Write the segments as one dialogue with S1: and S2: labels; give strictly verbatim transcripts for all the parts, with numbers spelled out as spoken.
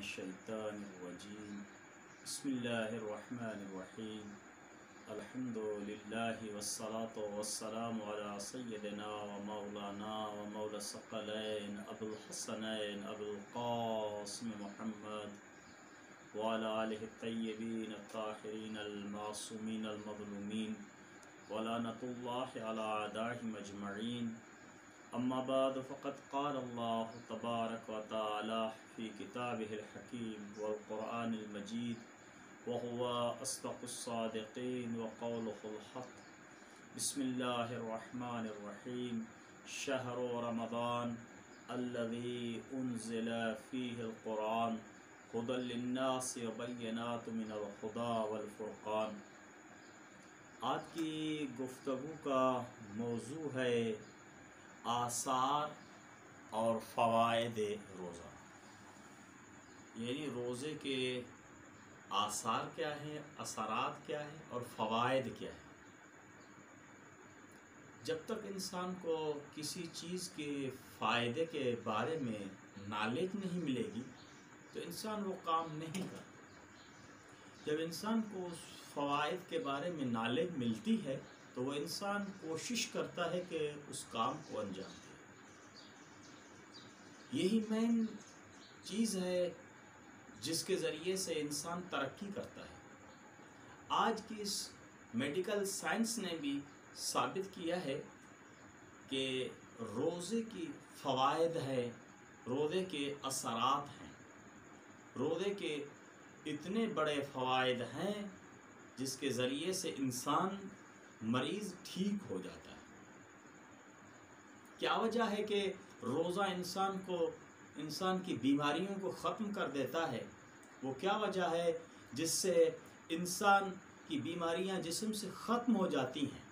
S1: الشیطان الرجیم بسم اللہ الرحمن الرحیم الحمدللہ والصلاة والسلام علی سیدنا و مولانا و مولا الثقلین ابو الحسنین ابو القاسم محمد وعلی آلہ الطیبین الطاہرین المعصومین المظلومین ولعنۃ اللہ علی اعدائہم اجمعین. اما بعد فقد قال اللہ تبارک و تعالی فی کتابہ الحکیم والقرآن المجید وهو اصدق الصادقین وقولہ الحق. بسم اللہ الرحمن الرحیم. شہر رمضان الذی انزل فیہ القرآن ھدی للناس وبینات من الھدی والفرقان. آج کی گفتگو کا موضوع ہے آثار اور فوائد روزہ، یعنی روزے کے آثار کیا ہیں، اثرات کیا ہیں اور فوائد کیا ہیں. جب تک انسان کو کسی چیز کے فائدے کے بارے میں نالج نہیں ملے گی تو انسان وہ کام نہیں کرتا. جب انسان کو اس فوائد کے بارے میں نالج ملتی ہے تو وہ انسان کوشش کرتا ہے کہ اس کام کو انجام دے. یہی مین چیز ہے جس کے ذریعے سے انسان ترقی کرتا ہے. آج کی اس میڈیکل سائنس نے بھی ثابت کیا ہے کہ روزے کی فوائد ہے، روزے کے اثرات ہیں. روزے کے اتنے بڑے فوائد ہیں جس کے ذریعے سے انسان مریض ٹھیک ہو جاتا ہے. کیا وجہ ہے کہ روزہ انسان کو انسان کی بیماریوں کو ختم کر دیتا ہے؟ وہ کیا وجہ ہے جس سے انسان کی بیماریاں جسم سے ختم ہو جاتی ہیں؟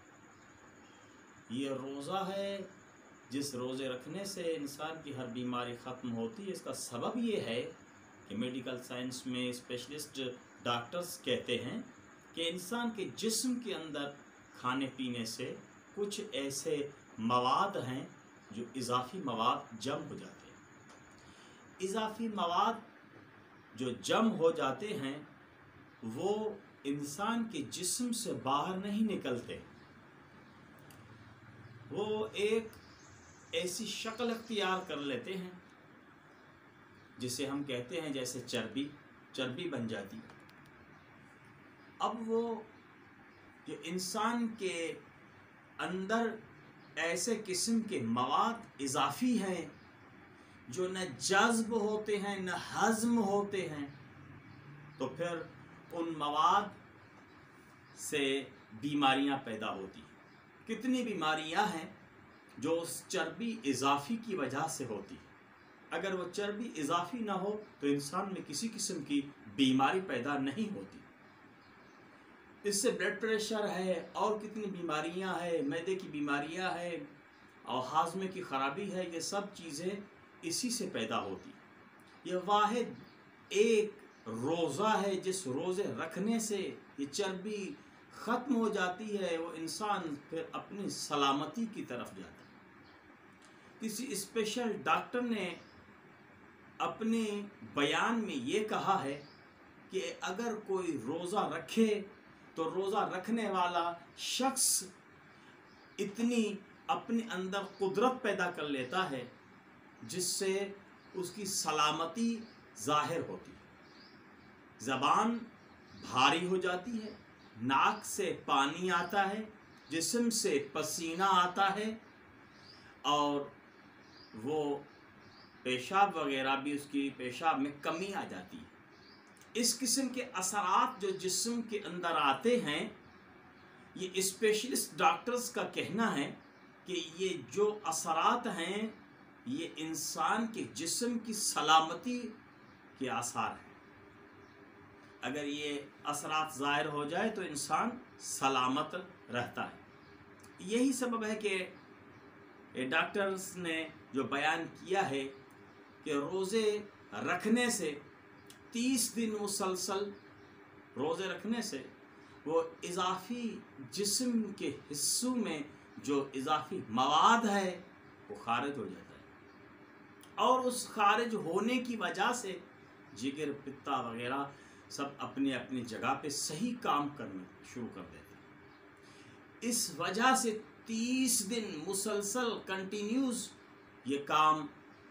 S1: یہ روزہ ہے جس روزے رکھنے سے انسان کی ہر بیماری ختم ہوتی ہے. اس کا سبب یہ ہے کہ میڈیکل سائنس میں اسپیشلسٹ ڈاکٹرز کہتے ہیں کہ انسان کے جسم کے اندر کھانے پینے سے کچھ ایسے مواد ہیں جو اضافی مواد جم ہو جاتے ہیں. اضافی مواد جو جم ہو جاتے ہیں وہ انسان کے جسم سے باہر نہیں نکلتے. وہ ایک ایسی شکل اختیار کر لیتے ہیں جسے ہم کہتے ہیں جیسے چربی چربی بن جاتی. اب وہ جو انسان کے اندر ایسے قسم کے مواد اضافی ہیں جو نہ جذب ہوتے ہیں نہ ہضم ہوتے ہیں، تو پھر ان مواد سے بیماریاں پیدا ہوتی ہیں. کتنی بیماریاں ہیں جو اس چربی اضافی کی وجہ سے ہوتی ہیں. اگر وہ چربی اضافی نہ ہو تو انسان میں کسی قسم کی بیماری پیدا نہیں ہوتی. اس سے بلڈ پریشر ہے اور کتنی بیماریاں ہیں، معدے کی بیماریاں ہیں اور ہاضمے کی خرابی ہے. یہ سب چیزیں اسی سے پیدا ہوتی. یہ واحد ایک روزہ ہے جس روزے رکھنے سے یہ چربی ختم ہو جاتی ہے. وہ انسان پھر اپنی سلامتی کی طرف جاتا ہے. کسی اسپیشل ڈاکٹر نے اپنے بیان میں یہ کہا ہے کہ اگر کوئی روزہ رکھے تو روزہ رکھنے والا شخص اتنی اپنے اندر قدرت پیدا کر لیتا ہے جس سے اس کی سلامتی ظاہر ہوتی ہے. زبان بھاری ہو جاتی ہے، ناک سے پانی آتا ہے، جسم سے پسینہ آتا ہے اور وہ پیشاب وغیرہ بھی اس کی پیشاب میں کمی آ جاتی ہے. اس قسم کے اثرات جو جسم کے اندر آتے ہیں، یہ اسپیشلسٹ ڈاکٹرز کا کہنا ہے کہ یہ جو اثرات ہیں یہ انسان کے جسم کی سلامتی کے آثار ہیں. اگر یہ اثرات ظاہر ہو جائے تو انسان سلامت رہتا ہے. یہی سبب ہے کہ ڈاکٹرز نے جو بیان کیا ہے کہ روزے رکھنے سے تیس دن مسلسل روزے رکھنے سے وہ اضافی جسم کے حصوں میں جو اضافی مواد ہے وہ خارج ہو جاتا ہے، اور اس خارج ہونے کی وجہ سے जिगर, पित्ता वगैरह सब अपनी अपनी जगह पे सही काम करना शुरू कर देते हैं। इस वजह से तीस दिन मुसलसल कंटिन्यूस ये काम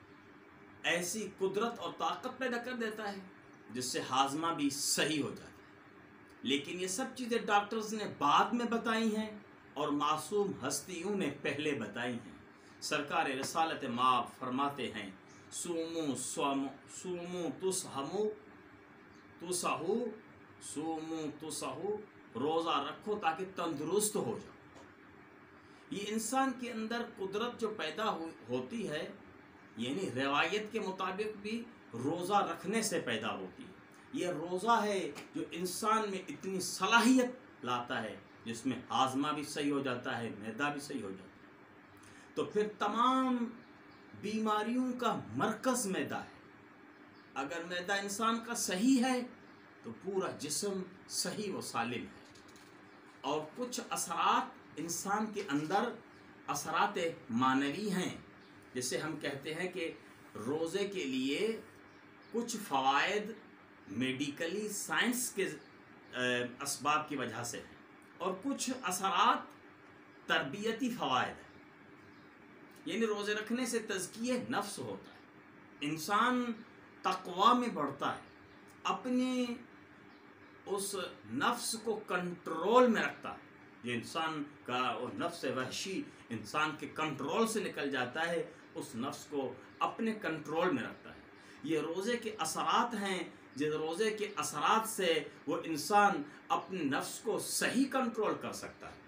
S1: ऐसी कुदरत और ताकत पैदा कर देता है जिससे हाजमा भी सही हो जाता है। लेकिन ये सब चीज़ें डॉक्टर्स ने बाद में बताई हैं और मासूम हस्तियों ने पहले बताई हैं। सरकार रसालत माब फरमाते हैं, सूमू स्वमु सूमू तुसहमु तुसहु सूमू तुसहु, रोज़ा रखो ताकि तंदुरुस्त हो जाओ। ये इंसान के अंदर कुदरत जो पैदा हो, होती है, यानी रवायत के मुताबिक भी रोज़ा रखने से पैदा होती है। ये रोज़ा है जो इंसान में इतनी सलाहियत लाता है जिसमें हाजमा भी सही हो जाता है, मैदा भी सही हो जाता है। तो फिर तमाम बीमारियों का मरकज़ मैदा है। अगर मैदा इंसान का सही है तो पूरा जिस्म सही व सालिम है। और कुछ असरात इंसान के अंदर असरात मानवी हैं, जिसे हम कहते हैं कि रोज़े के लिए कुछ फ़वाइद मेडिकली साइंस के असबाब की वजह से हैं और कुछ असरात तरबियती फ़वाइद हैं। यानी रोज़े रखने से तज़किये नफ्स होता है, इंसान तक़वा में बढ़ता है, अपने उस नफ्स को कंट्रोल में रखता है। ये इंसान का वो नफ्स वहशी इंसान के कंट्रोल से निकल जाता है, उस नफ्स को अपने कंट्रोल में रखता है। ये रोज़े के असरात हैं, जिस रोज़े के असरात से वो इंसान अपने नफ्स को सही कंट्रोल कर सकता है।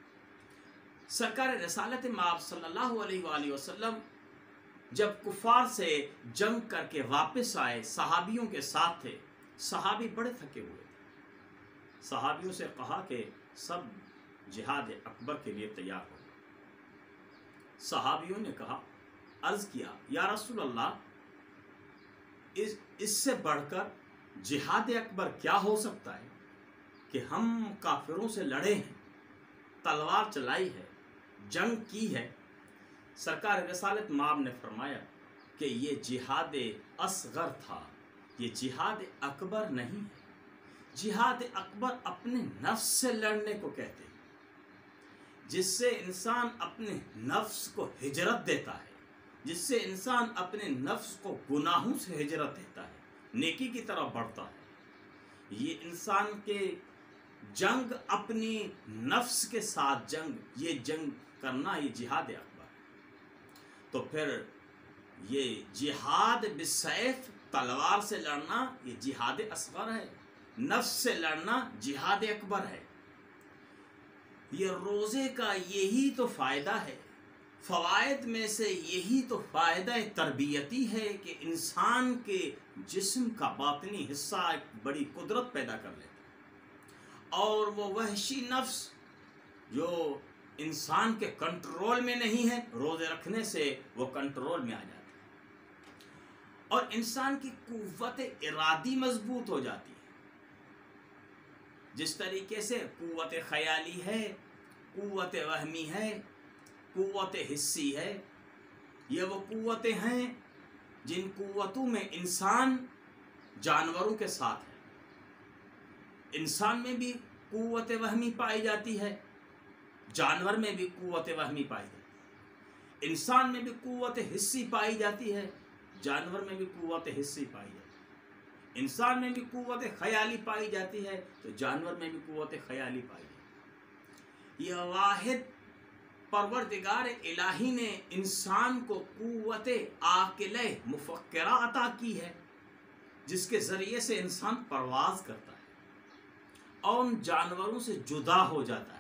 S1: सरकार रसालत माब सल्लल्लाहु अलैहि वसल्लम जब कुफार से जंग करके वापस आए, सहाबियों के साथ थे। सहाबी बड़े थके हुए थे। सहाबियों से कहा कि सब जिहाद अकबर के लिए तैयार हो। सहाबियों ने कहा, अर्ज़ किया, या रसूल अल्लाह, इस इससे बढ़कर जिहाद अकबर क्या हो सकता है कि हम काफिरों से लड़े हैं, तलवार चलाई है, जंग की है। सरकार रसालत माब ने फरमाया कि ये जिहाद असगर था, ये जिहाद अकबर नहीं है। जिहाद अकबर अपने नफ्स से लड़ने को कहते हैं, जिससे इंसान अपने नफ्स को हिजरत देता है, जिससे इंसान अपने नफ्स को गुनाहों से हिजरत देता है, नेकी की तरफ बढ़ता है। ये इंसान के जंग अपनी नफ्स के साथ जंग, ये जंग करना, ये जिहाद अकबर है। तो फिर ये जिहाद बिसैफ, तलवार से लड़ना, ये जिहाद असगर है। नफ्स से लड़ना जिहाद अकबर है। ये रोज़े का यही तो फ़ायदा है, फ़वाइद में से यही तो फ़ायदा तरबियती है कि इंसान के जिस्म का बातनी हिस्सा एक बड़ी कुदरत पैदा कर लेता है, और वो वहशी नफ्स जो इंसान के कंट्रोल में नहीं है, रोज़े रखने से वो कंट्रोल में आ जाता है और इंसान की कुव्वत इरादी मजबूत हो जाती है। जिस तरीके से कुव्वत ख़याली है, कुव्वत वहमी है, कुव्वत हिस्सी है, ये वो कुव्वतें हैं जिन कुव्वतों में इंसान जानवरों के साथ है। इंसान में भी कुव्वत वहमी पाई जाती है, जानवर में भी कुव्वत वहमी पाई जाती है। इंसान में भी कुव्वत हिस्सी पाई जाती है, जानवर में भी कुव्वत हिस्सी पाई जाती है। इंसान में भी कुव्वत ख़याली पाई जाती है तो जानवर में भी कुव्वत ख़याली पाई जाती है। यह वाहिद परवरदिगार इलाही ने इंसान को कुव्वत आकिले मुफक्किरा अता की है, जिसके ज़रिए से इंसान परवाज़ करता है और उन जानवरों से जुदा हो जाता है।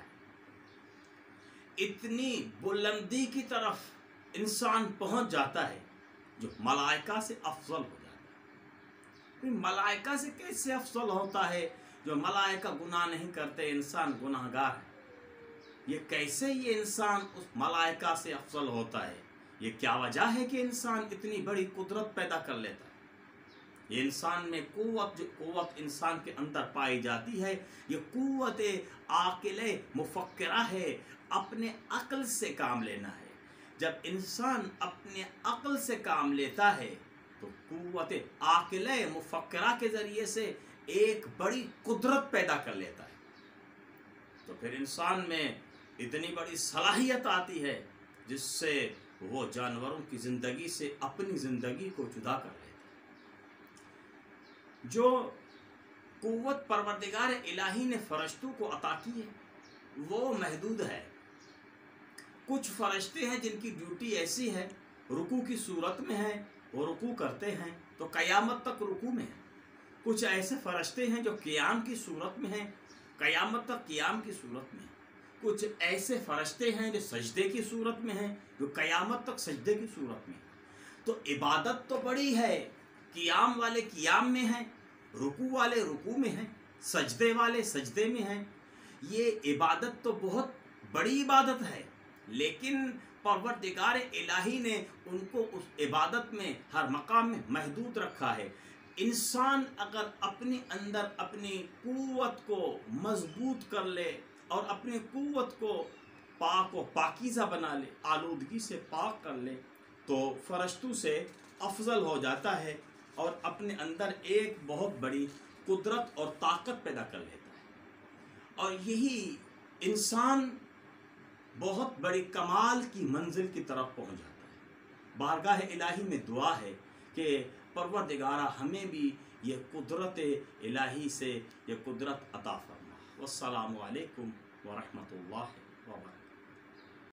S1: इतनी बुलंदी की तरफ इंसान पहुंच जाता है जो मलाइका से अफजल हो जाता है। मलाइका से कैसे अफजल होता है? जो मलाइका गुनाह नहीं करते, इंसान गुनाहगार है। ये कैसे ये इंसान उस मलाइका से अफजल होता है? ये क्या वजह है कि इंसान इतनी बड़ी कुदरत पैदा कर लेता है? ये इंसान में कुव्वत, जो कुव्वत इंसान के अंदर पाई जाती है, ये कुव्वत आकिले मुफक्किरा है, अपने अक्ल से काम लेना है। जब इंसान अपने अक्ल से काम लेता है तो कुव्वत आक़िल मुफक्करा के ज़रिए से एक बड़ी कुदरत पैदा कर लेता है। तो फिर इंसान में इतनी बड़ी सलाहियत आती है जिससे वो जानवरों की ज़िंदगी से अपनी ज़िंदगी को जुदा कर लेता है। जो कुव्वत परवरदिगार इलाही ने फ़रिश्तों को अता की है वो महदूद है। कुछ फ़रिश्ते हैं जिनकी ड्यूटी ऐसी है, रुकू की सूरत में है, वो रुकू करते हैं तो क़यामत तक रुकू में है। कुछ ऐसे फ़रिश्ते हैं जो क़याम की सूरत में हैं, क़यामत तक क़याम की सूरत में है। कुछ ऐसे फ़रिश्ते हैं जो सजदे की सूरत में हैं, जो क़यामत तक सजदे की सूरत में है। तो इबादत तो बड़ी है, क़याम वाले क़याम में हैं, रुकू वाले रुकू में हैं, सजदे वाले सजदे में हैं। ये इबादत तो बहुत बड़ी इबादत है, लेकिन परवरदिगार इलाही ने उनको उस इबादत में हर मकाम में महदूद रखा है। इंसान अगर अपने अंदर अपनी कुव्वत को मजबूत कर ले और अपनी कुव्वत को पाक व पाकीज़ा बना ले, आलूदगी से पाक कर ले, तो फ़रिश्तों से अफजल हो जाता है और अपने अंदर एक बहुत बड़ी कुदरत और ताकत पैदा कर लेता है। और यही इंसान बहुत बड़ी कमाल की मंजिल की तरफ पहुंच जाता है। बारगाह इलाही में दुआ है कि परवरदिगारा हमें भी ये कुदरत इलाही से ये कुदरत अता फरमा। वस्सलामु अलैकुम व रहमतुल्लाहि व बरकातहू।